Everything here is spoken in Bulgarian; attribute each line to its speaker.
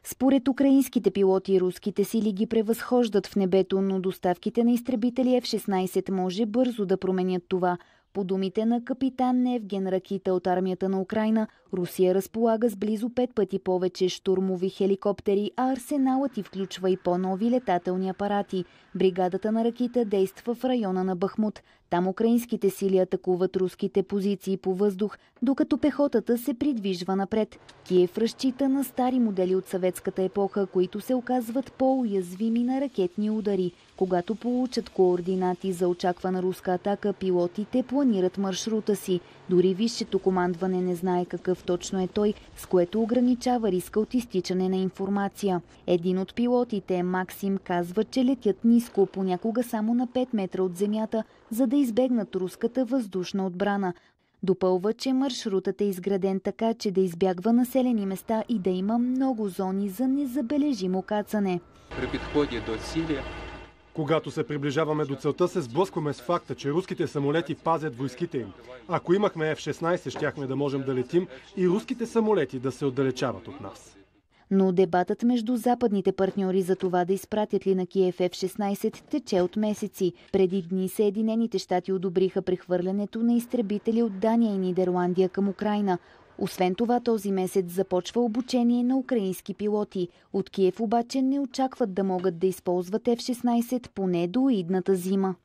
Speaker 1: Според украинските пилоти, руските сили ги превъзхождат в небето, но доставките на изтребители F-16 може бързо да променят това. По думите на капитан Евген Ракита от армията на Украйна, Русия разполага с близо 5 пъти повече щурмови хеликоптери, а арсеналът й включва и по-нови летателни апарати. Бригадата на Ракита действа в района на Бахмут. Там украинските сили атакуват руските позиции по въздух, докато пехотата се придвижва напред. Киев разчита на стари модели от съветската епоха, които се оказват по-уязвими на ракетни удари. Когато получат координати за очаквана руска атака, пилотите планират маршрута си. Дори висшето командване не знае какъв точно е той, с което ограничава риска от изтичане на информация. Един от пилотите, Максим, казва, че летят ниско, понякога само на 5 метра от земята, за да избегнат руската въздушна отбрана. Допълва, че маршрутът е изграден така, че да избягва населени места и да има много зони за незабележимо кацане.
Speaker 2: При подходе до цели,
Speaker 3: когато се приближаваме до целта, се сблъскваме с факта, че руските самолети пазят войските им. Ако имахме F-16, щяхме да можем да летим и руските самолети да се отдалечават от нас.
Speaker 1: Но дебатът между западните партньори за това да изпратят ли на Киев F-16 тече от месеци. Преди дни Съединените щати одобриха прехвърлянето на изтребители от Дания и Нидерландия към Украйна. Освен това, този месец започва обучение на украински пилоти. От Киев обаче не очакват да могат да използват F-16 поне до идната зима.